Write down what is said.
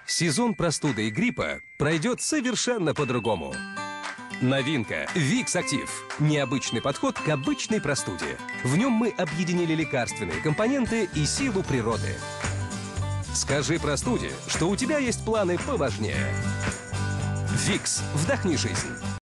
Сезон простуды и гриппа пройдет совершенно по-другому. Новинка Vicks Active. Необычный подход к обычной простуде. В нем мы объединили лекарственные компоненты и силу природы. Скажи простуде, что у тебя есть планы поважнее. Vicks. Вдохни жизнь.